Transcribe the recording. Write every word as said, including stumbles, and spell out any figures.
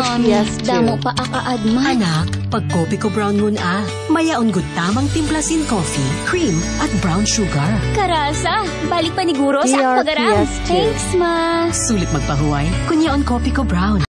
Mami, damo pa akaadman. Anak, pag kopi ko brown ngun ah, mayaon gud tamang timplasin coffee, cream, at brown sugar. Karasa, balik paniguro sa pagaram. Thanks, ma. Sulit magpahuway, kunyaon kopi ko brown.